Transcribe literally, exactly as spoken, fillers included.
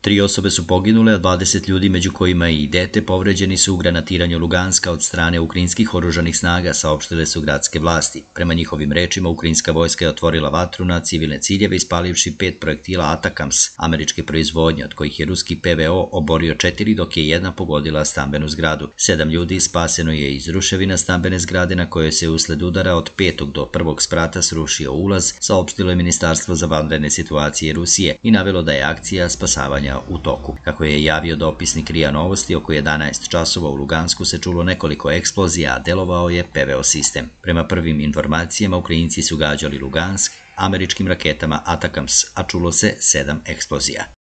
Tri osobe su poginule, a dvadeset ljudi, među kojima je i dete, povređeni su u granatiranju Luganska od strane ukrajinskih oružanih snaga, saopštile su gradske vlasti. Prema njihovim rečima, ukrajinska vojska je otvorila vatru na civilne ciljeve ispalivši pet projektila Atakams američke proizvodnje, od kojih je ruski P V O oborio četiri, dok je jedna pogodila stambenu zgradu. Sedam ljudi spaseno je iz ruševina stambene zgrade na kojoj se usled udara od petog do prvog sprata srušio ulaz, saopštilo je Ministarstvo za vanredne situacije Rusije i navelo da je akcija spasavanja u toku. Kako je javio dopisnik R I A Novosti, oko jedanaest časova u Lugansku se čulo nekoliko eksplozija, a delovao je P V O sistem. Prema prvim informacijama, Ukrajinci su gađali Lugansk američkim raketama Atakams, a čulo se sedam eksplozija.